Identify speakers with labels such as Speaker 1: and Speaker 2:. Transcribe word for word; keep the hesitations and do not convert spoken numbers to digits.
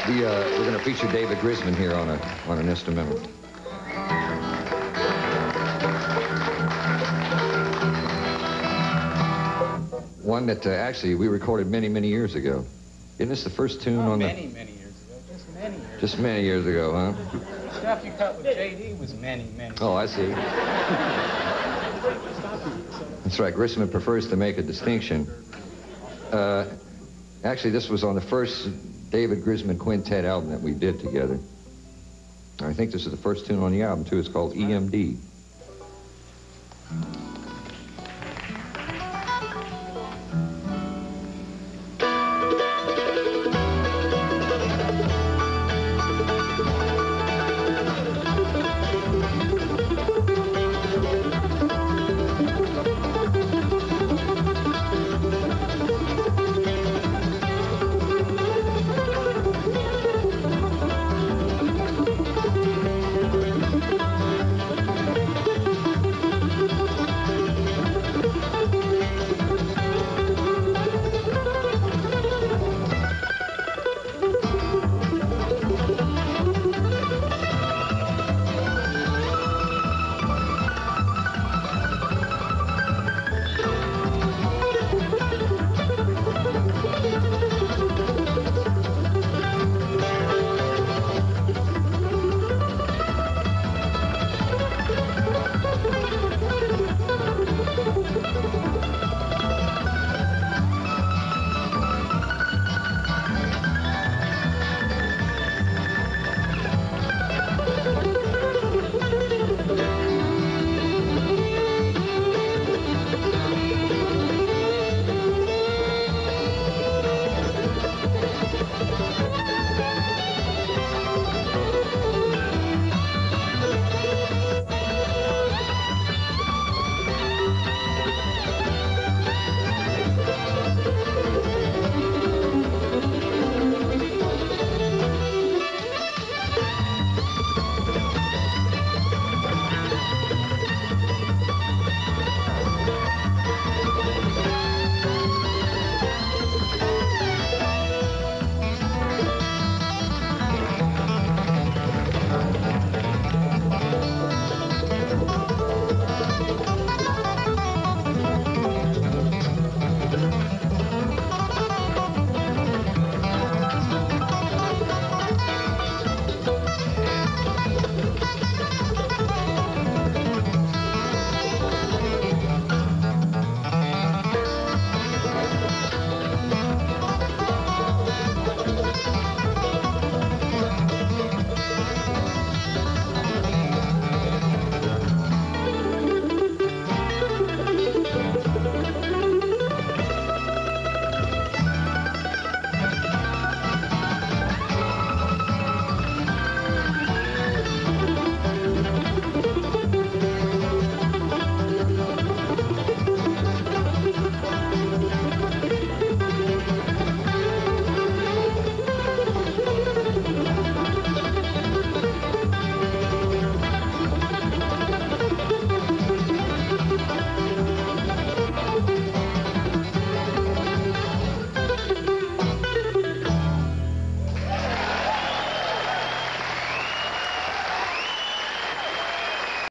Speaker 1: We, uh, we're going to feature David Grisman here on, a, on an instrumental. One that uh, actually we recorded many, many years ago. Isn't this the first tune
Speaker 2: oh,
Speaker 1: on
Speaker 2: many,
Speaker 1: the...
Speaker 2: many, many years ago. Just many years
Speaker 1: Just
Speaker 2: ago.
Speaker 1: many years ago, huh?
Speaker 2: Stuff you cut with J D was many, many.
Speaker 1: Oh, I see. That's right. Grisman prefers to make a distinction. Uh, actually, this was on the first David Grisman Quintet album that we did together. I think this is the first tune on the album, too. It's called E M D